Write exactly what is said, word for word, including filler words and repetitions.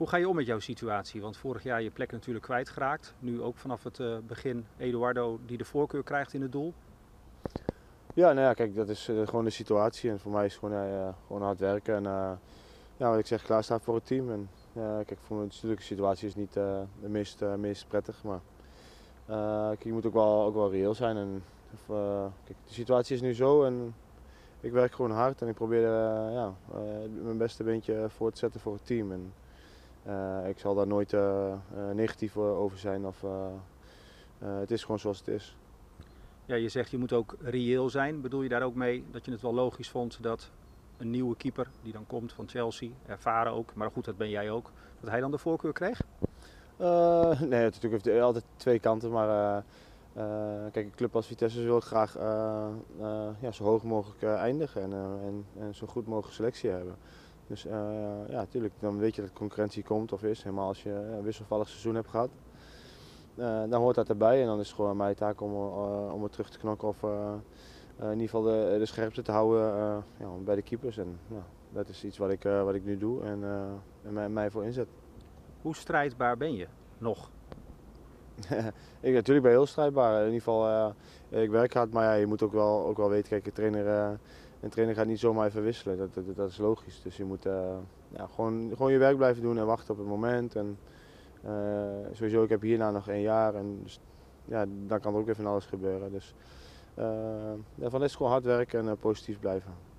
Hoe ga je om met jouw situatie? Want vorig jaar je plek natuurlijk kwijtgeraakt. Nu ook vanaf het uh, begin Eduardo die de voorkeur krijgt in het doel. Ja, nou ja, kijk, dat is uh, gewoon de situatie. En voor mij is het gewoon, uh, gewoon hard werken. En uh, ja, wat ik zeg, klaarstaan voor het team. En uh, kijk, voor me natuurlijk de situatie is niet uh, de meest, uh, meest prettig. Maar uh, kijk, je moet ook wel, ook wel reëel zijn. En, of, uh, kijk, de situatie is nu zo en ik werk gewoon hard. En ik probeer uh, ja, uh, mijn beste beentje voor te zetten voor het team. En, uh, ik zal daar nooit uh, uh, negatief over zijn. Of, uh, uh, het is gewoon zoals het is. Ja, je zegt je moet ook reëel zijn. Bedoel je daar ook mee dat je het wel logisch vond dat een nieuwe keeper die dan komt van Chelsea, ervaren ook, maar goed, dat ben jij ook, dat hij dan de voorkeur kreeg? Uh, nee, natuurlijk heeft hij altijd twee kanten, maar uh, uh, kijk, een club als Vitesse wil graag uh, uh, ja, zo hoog mogelijk uh, eindigen en, uh, en, en zo goed mogelijk selectie hebben. Dus uh, ja, natuurlijk, dan weet je dat concurrentie komt of is, helemaal als je een wisselvallig seizoen hebt gehad. Uh, dan hoort dat erbij en dan is het gewoon aan mijn taak om, uh, om het terug te knokken of uh, uh, in ieder geval de, de scherpte te houden uh, ja, bij de keepers. En, uh, dat is iets wat ik, uh, wat ik nu doe en, uh, en mij, mij voor inzet. Hoe strijdbaar ben je nog? ik natuurlijk ben heel strijdbaar. In ieder geval, uh, ik werk hard, maar ja, je moet ook wel, ook wel weten, kijk, een trainer, uh, een trainer gaat niet zomaar even wisselen. Dat, dat, dat is logisch. Dus je moet uh, ja, gewoon, gewoon je werk blijven doen en wachten op het moment. En, uh, sowieso, ik heb hierna nog één jaar en dus, ja, dan kan er ook weer van alles gebeuren. Dus uh, ja, van is gewoon hard werken en uh, positief blijven.